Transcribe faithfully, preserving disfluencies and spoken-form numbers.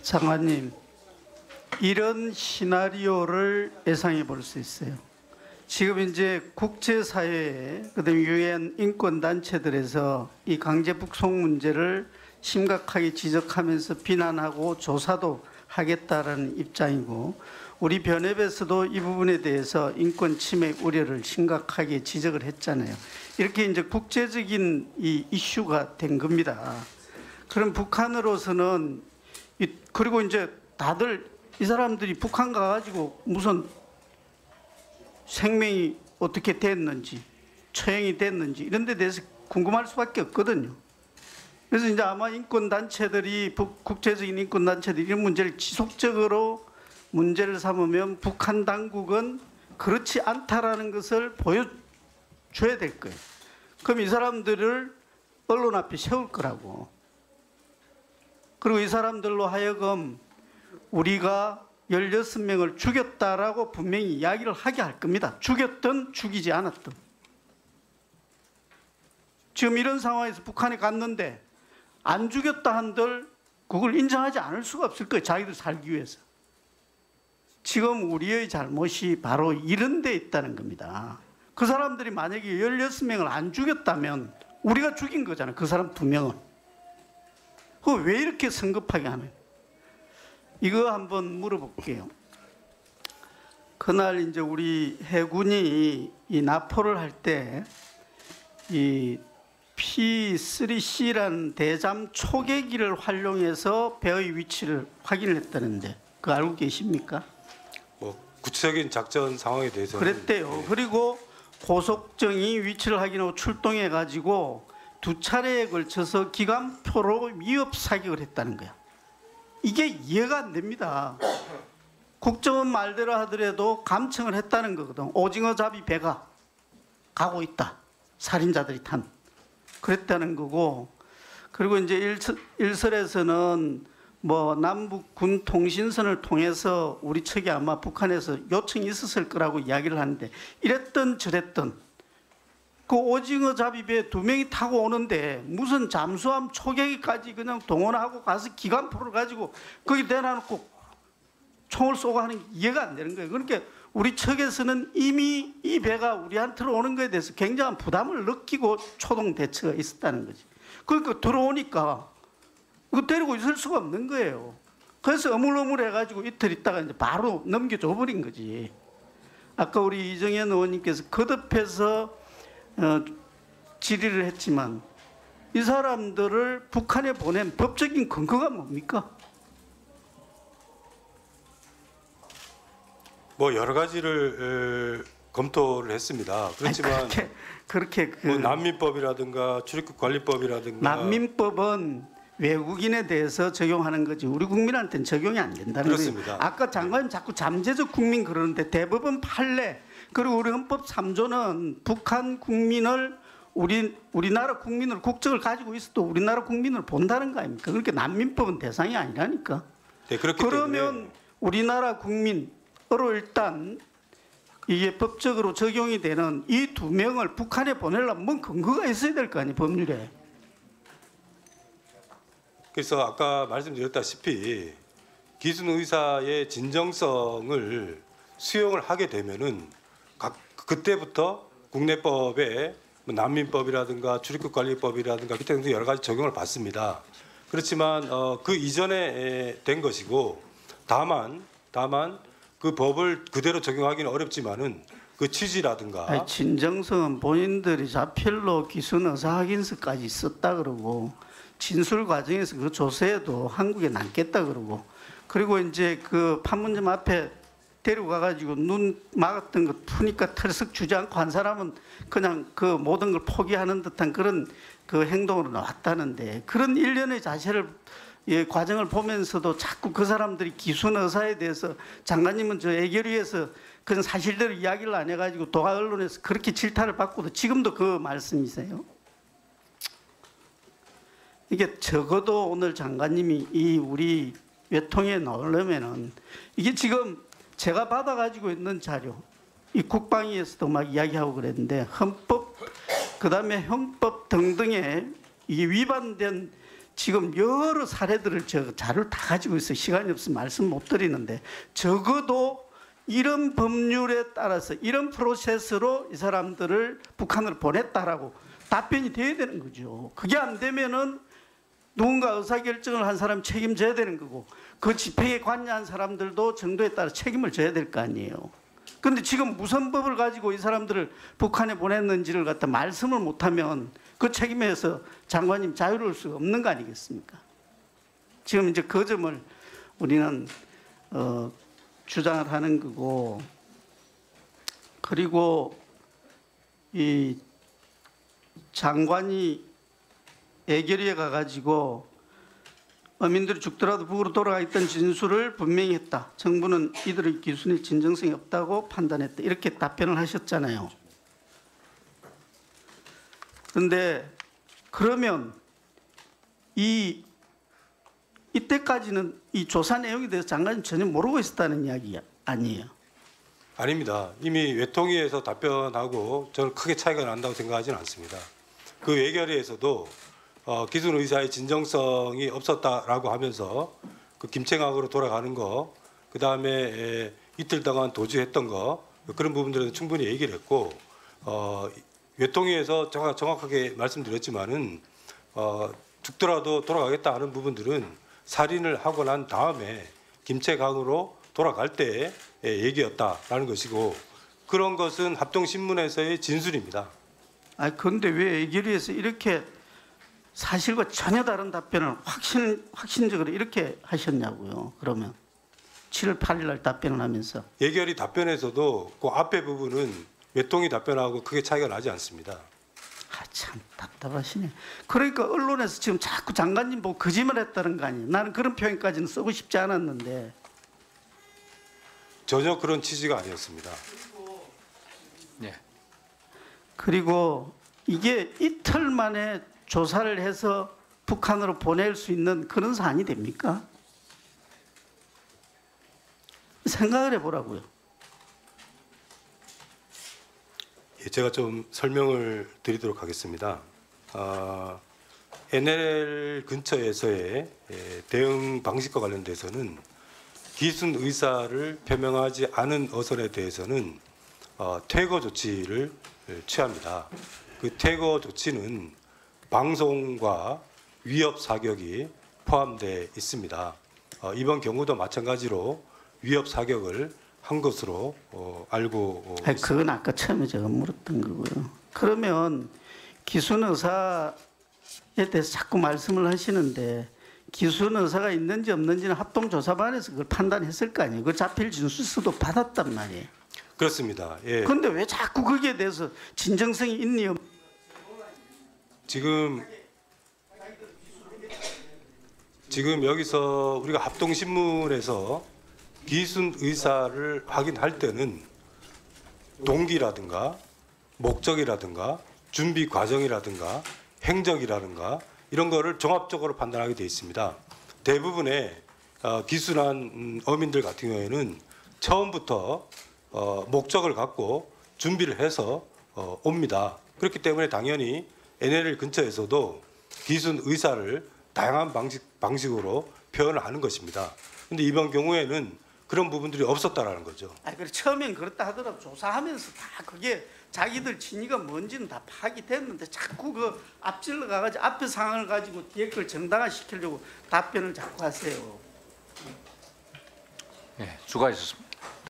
장관님, 이런 시나리오를 예상해 볼 수 있어요. 지금 이제 국제사회에 그다음에 유엔 인권단체들에서 이 강제북송 문제를 심각하게 지적하면서 비난하고 조사도 하겠다라는 입장이고, 우리 변협에서도 이 부분에 대해서 인권 침해 우려를 심각하게 지적을 했잖아요. 이렇게 이제 국제적인 이 이슈가 된 겁니다. 그럼 북한으로서는 이, 그리고 이제 다들 이 사람들이 북한 가가지고 무슨 생명이 어떻게 됐는지, 처형이 됐는지 이런 데 대해서 궁금할 수밖에 없거든요. 그래서 이제 아마 인권단체들이, 국제적인 인권단체들이 이런 문제를 지속적으로 문제를 삼으면 북한 당국은 그렇지 않다라는 것을 보여줘야 될 거예요. 그럼 이 사람들을 언론 앞에 세울 거라고. 그리고 이 사람들로 하여금 우리가 열여섯 명을 죽였다라고 분명히 이야기를 하게 할 겁니다. 죽였든 죽이지 않았든. 지금 이런 상황에서 북한에 갔는데 안 죽였다 한들 그걸 인정하지 않을 수가 없을 거예요. 자기들 살기 위해서. 지금 우리의 잘못이 바로 이런 데 있다는 겁니다. 그 사람들이 만약에 열여섯 명을 안 죽였다면 우리가 죽인 거잖아요. 그 사람 두 명은. 그거 왜 이렇게 성급하게 하나요? 이거 한번 물어볼게요. 그날 이제 우리 해군이 이 납포를 할 때 이 피 쓰리 씨라는 대잠 초계기를 활용해서 배의 위치를 확인을 했다는데 그거 알고 계십니까? 뭐 구체적인 작전 상황에 대해서는 그랬대요. 네. 그리고 고속정이 위치를 확인하고 출동해 가지고 두 차례에 걸쳐서 기관포로 위협 사격을 했다는 거야. 이게 이해가 안 됩니다. 국정원 말대로 하더라도 감청을 했다는 거거든. 오징어 잡이 배가 가고 있다. 살인자들이 탄. 그랬다는 거고, 그리고 이제 일설, 일설에서는 뭐 남북 군 통신선을 통해서 우리 측에 아마 북한에서 요청이 있었을 거라고 이야기를 하는데, 이랬던 저랬던 그 오징어 잡이배 두 명이 타고 오는데 무슨 잠수함 초계기까지 그냥 동원하고 가서 기관포를 가지고 거기 대놔놓고 총을 쏘고 하는 게 이해가 안 되는 거예요. 그러니까 우리 측에서는 이미 이 배가 우리한테로 오는 것에 대해서 굉장한 부담을 느끼고 초동 대처가 있었다는 거지. 그러니까 들어오니까 이거 데리고 있을 수가 없는 거예요. 그래서 어물어물 해가지고 이틀 있다가 이제 바로 넘겨줘 버린 거지. 아까 우리 이정현 의원님께서 거듭해서 어, 질의를 했지만 이 사람들을 북한에 보낸 법적인 근거가 뭡니까? 뭐 여러 가지를 에, 검토를 했습니다. 그렇지만 아니, 그렇게, 그렇게 그 뭐 난민법이라든가 출입국 관리법이라든가 난민법은 외국인에 대해서 적용하는 거지 우리 국민한테는 적용이 안 된다는 그렇습니다. 거예요. 아까 장관님 자꾸 잠재적 국민 그러는데 대법원 판례 그리고 우리 헌법 삼 조는 북한 국민을 우리 우리나라 국민을 국적을 가지고 있어도 우리나라 국민을 본다는 거 아닙니까? 그러니까 난민법은 대상이 아니라니까. 네, 그렇기 그러면 때문에 우리나라 국민으로 일단 이게 법적으로 적용이 되는 이 두 명을 북한에 보내려면 뭔 근거가 있어야 될 거 아니에요, 법률에. 그래서 아까 말씀드렸다시피 기순 의사의 진정성을 수용을 하게 되면은 각 그때부터 국내법에 뭐 난민법이라든가 출입국관리법이라든가 기타 등등 여러 가지 적용을 받습니다. 그렇지만 어, 그 이전에 된 것이고 다만 다만 그 법을 그대로 적용하기는 어렵지만은 그 취지라든가 아니, 진정성은 본인들이 자필로 기순 의사 확인서까지 썼다 그러고 진술 과정에서 그 조세에도 한국에 남겠다 그러고 그리고 이제 그 판문점 앞에 데리고 가가지고 눈 막았던 거 푸니까 털썩 주지 않고 한 사람은 그냥 그 모든 걸 포기하는 듯한 그런 그 행동으로 나왔다는데 그런 일련의 자세를 예, 과정을 보면서도 자꾸 그 사람들이 기순 의사에 대해서 장관님은 저 애결위에서 그런 사실대로 이야기를 안 해가지고 도가 언론에서 그렇게 질타를 받고도 지금도 그 말씀이세요. 이게 적어도 오늘 장관님이 이 우리 외통에 나오려면은 이게 지금 제가 받아가지고 있는 자료, 이 국방위에서도 막 이야기하고 그랬는데 헌법, 그 다음에 형법 등등에 이 위반된 지금 여러 사례들을 저 자료를 다 가지고 있어요. 시간이 없으면 말씀 못 드리는데 적어도 이런 법률에 따라서 이런 프로세스로 이 사람들을 북한으로 보냈다라고 답변이 돼야 되는 거죠. 그게 안 되면은 누군가 의사결정을 한 사람 책임져야 되는 거고 그 집행에 관여한 사람들도 정도에 따라 책임을 져야 될 거 아니에요. 그런데 지금 무슨 법을 가지고 이 사람들을 북한에 보냈는지를 갖다 말씀을 못하면 그 책임에서 장관님 자유로울 수가 없는 거 아니겠습니까? 지금 이제 그 점을 우리는 어, 주장을 하는 거고, 그리고 이 장관이 애결위에 가가지고 어민들이 죽더라도 북으로 돌아가 있던 진술을 분명히 했다. 정부는 이들의 기순에 진정성이 없다고 판단했다. 이렇게 답변을 하셨잖아요. 그런데 그러면 이 이때까지는 이 조사 내용에 대해서 장관님 전혀 모르고 있었다는 이야기 아니에요? 아닙니다. 이미 외통위에서 답변하고 저는 크게 차이가 난다고 생각하지는 않습니다. 그 외결위에서도 어, 기순 의사의 진정성이 없었다라고 하면서 그 김책학으로 돌아가는 거, 그 다음에 이틀 동안 도주했던 거, 그런 부분들은 충분히 얘기를 했고, 어, 외통위에서 정확, 정확하게 말씀드렸지만은 어, 죽더라도 돌아가겠다 하는 부분들은 살인을 하고 난 다음에 김책학으로 돌아갈 때 얘기였다라는 것이고, 그런 것은 합동신문에서의 진술입니다. 아 그런데 왜 애결위에서 이렇게 사실과 전혀 다른 답변을 확신, 확신적으로 이렇게 하셨냐고요. 그러면 칠월 팔일 날 답변을 하면서. 예결위 답변에서도 그 앞에 부분은 외통위 답변하고 크게 차이가 나지 않습니다. 아, 참 답답하시네. 그러니까 언론에서 지금 자꾸 장관님 보고 거짓말 했다는 거 아니에요. 나는 그런 표현까지는 쓰고 싶지 않았는데. 전혀 그런 취지가 아니었습니다. 네. 그리고 이게 이틀 만에 조사를 해서 북한으로 보낼 수 있는 그런 사안이 됩니까? 생각을 해보라고요. 예, 제가 좀 설명을 드리도록 하겠습니다. 아, 엔엘엘 근처에서의 예, 대응 방식과 관련돼서는 기순 의사를 표명하지 않은 어선에 대해서는 어, 퇴거 조치를 취합니다. 그 퇴거 조치는 방송과 위협 사격이 포함되어 있습니다. 어, 이번 경우도 마찬가지로 위협 사격을 한 것으로 어, 알고 아니, 그건 아까 처음에 제가 물었던 거고요. 그러면 기순 의사에 대해서 자꾸 말씀을 하시는데 기순 의사가 있는지 없는지는 합동조사반에서 그걸 판단했을 거 아니에요. 그 자필 진술서도 받았단 말이에요. 그렇습니다. 예. 그런데 왜 자꾸 거기에 대해서 진정성이 있니 없 지금 지금 여기서 우리가 합동신문에서 기순 의사를 확인할 때는 동기라든가 목적이라든가 준비 과정이라든가 행적이라든가 이런 거를 종합적으로 판단하게 되어 있습니다. 대부분의 어, 기순한 어민들 같은 경우에는 처음부터 어, 목적을 갖고 준비를 해서 어, 옵니다. 그렇기 때문에 당연히 엔엘엘 근처에서도 기순 의사를 다양한 방식, 방식으로 표현을 하는 것입니다. 그런데 이번 경우에는 그런 부분들이 없었다라는 거죠. 아, 그래 처음엔 그렇다 하더라도 조사하면서 다 그게 자기들 진위가 뭔지는 다 파악이 됐는데 자꾸 그 앞질러 가가지고 앞에 상황을 가지고 뒤에 걸 정당화시키려고 답변을 자꾸 하세요. 네, 수고하셨습니다.